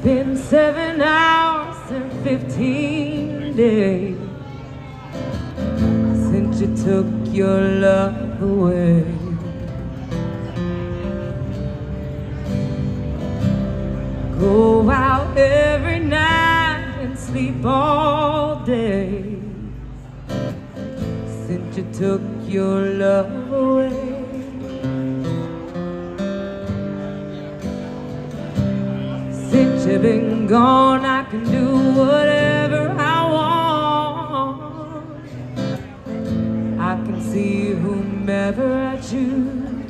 been 7 hours and 15 days since you took your love away. Go out every night and sleep all day since you took your love away. Since you've been gone, I can do whatever I want. I can see whomever I choose.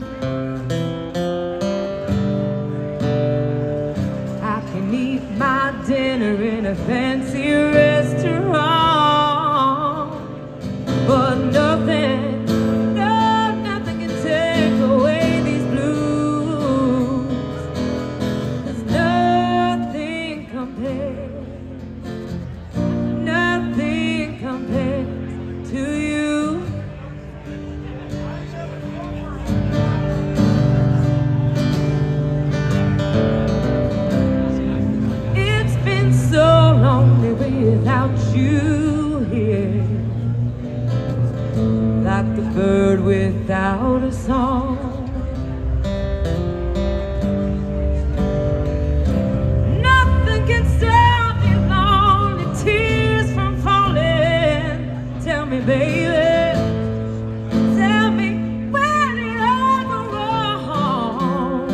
I can eat my dinner in a fancy restaurant, but nothing can take away these blues. There's nothing compares to you. It's been so lonely without you here, like the bird without a song. Nothing can stop these lonely tears from falling. Tell me, baby, tell me, where did I go wrong?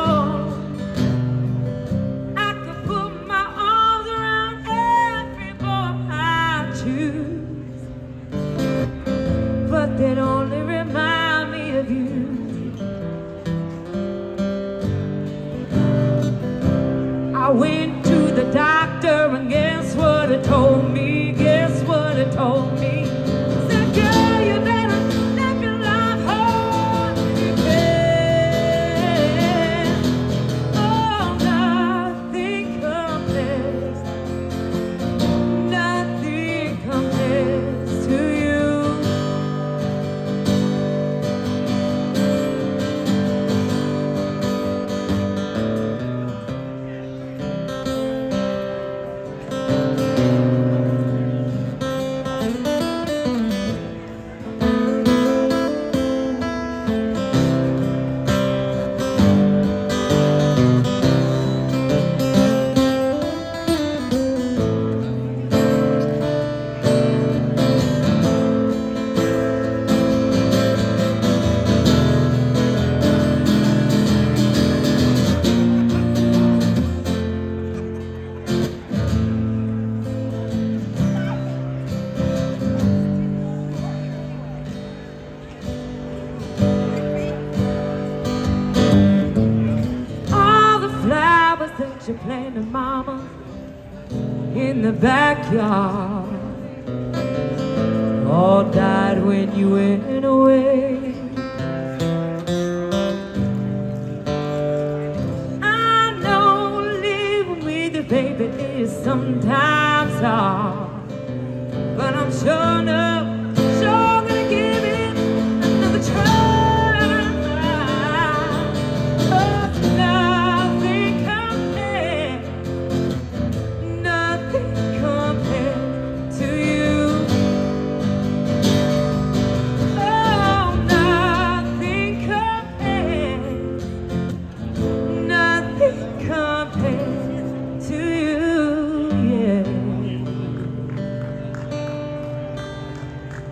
I could put my arms around every boy I choose, but they'd only remind me of you. I went to the doctor and guess what it told me? Guess what it told me? Said, girl, you better live your life hard if you can. Oh, nothing compares to you. That you planted, mama, in the backyard, all died when you went away. I know living with you, baby, is sometimes hard, but I'm sure gonna give it another try.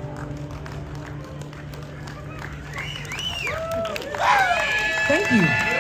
Thank you.